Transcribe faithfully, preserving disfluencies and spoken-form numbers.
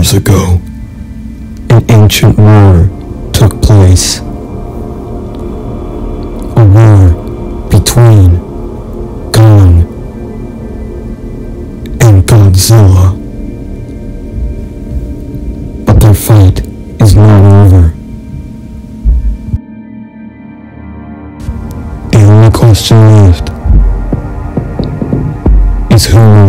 years ago, an ancient war took place. A war between Kong and Godzilla. But their fight is not over. The only question left is who